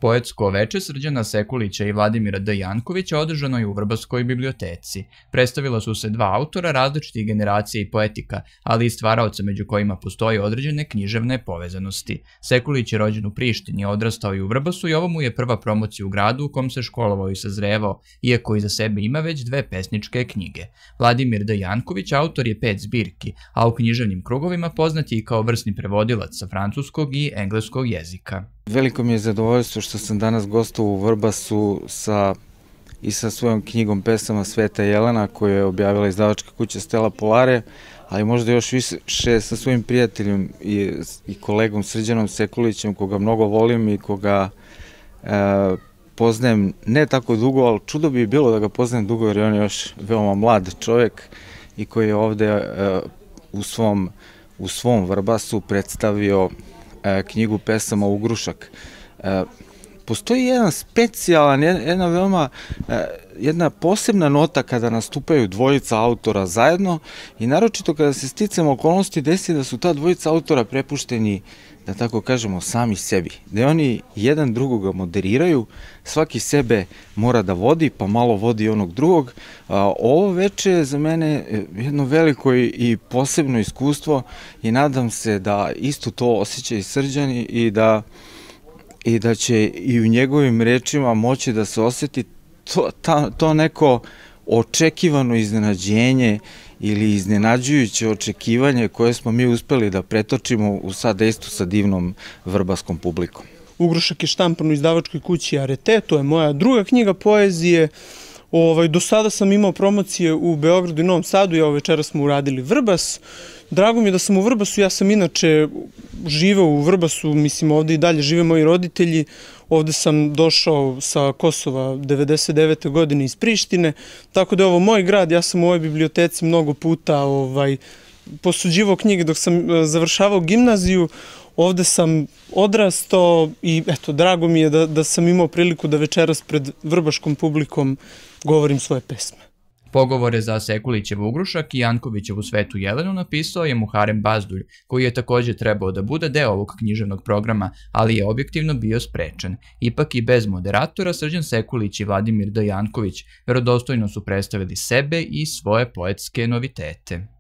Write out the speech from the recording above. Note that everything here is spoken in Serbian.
Poetsko veče Srđana Sekulića i Vladimira D. Jankovića održano je u Vrbaskoj biblioteci. Predstavila su se dva autora različitih generacija i poetika, ali i stvaraoca među kojima postoje određene književne povezanosti. Sekulić je rođen u Prištini, odrastao i u Vrbasu i ovo mu je prva promocija u gradu u kom se školovao i sazrevao, iako iza sebe ima već dve pesničke knjige. Vladimir D. Janković autor je 5 zbirki, a u književnim krugovima poznat je i kao vrsni prevodilac sa francuskog i engleskog jezika. Veliko mi je zadovoljstvo što sam danas gostovao u Vrbasu i sa svojom knjigom pesama Sveta Jelena koju je objavila izdavačka kuća Stella Polare, ali možda još više sa svojim prijateljem i kolegom Srđanom Sekulićem, koga mnogo volim i koga poznajem ne tako dugo, ali čudo bi bilo da ga poznajem dugo jer on je još veoma mlad čovjek i koji je ovde u svom Vrbasu predstavio knjigu pesama Ugrušak. Postoji jedan specijalan, jedna posebna nota kada nastupaju dvojica autora zajedno i naročito kada se sticam okolnosti desi da su ta dvojica autora prepušteni, da tako kažemo, sami sebi. Da oni jedan drugoga moderiraju, svaki sebe mora da vodi, pa malo vodi onog drugog. Ovo veče je za mene jedno veliko i posebno iskustvo i nadam se da isto to osjeća i Srđan i da će i u njegovim rečima moći da se osjeti to neko očekivano iznenađenje ili iznenađujuće očekivanje koje smo mi uspeli da pretočimo u sadejstvu sa divnom vrbaskom publikom. Ugrušak je štampan u izdavačkoj kući Arete, to je moja druga knjiga poezije. Do sada sam imao promocije u Beogradu i Novom Sadu, evo večera smo uradili Vrbas. Drago mi je da sam u Vrbasu, ja sam inače živeo u Vrbasu, mislim ovde i dalje žive moji roditelji. Ovde sam došao sa Kosova 99. godine iz Prištine, tako da je ovo moj grad, ja sam u ovoj biblioteci mnogo puta posuđivao knjige dok sam završavao gimnaziju. Ovde sam odrastao i eto, drago mi je da sam imao priliku da večeras pred vrbaškom publikom govorim svoje pesme. Pogovore za Sekulićev Ugrušak i Jankovićevu Svetu Jelenu napisao je Muharem Bazdulj, koji je također trebao da bude deo ovog književnog programa, ali je objektivno bio sprečen. Ipak i bez moderatora Srđan Sekulić i Vladimir D. Janković verodostojno su predstavili sebe i svoje poetske novitete.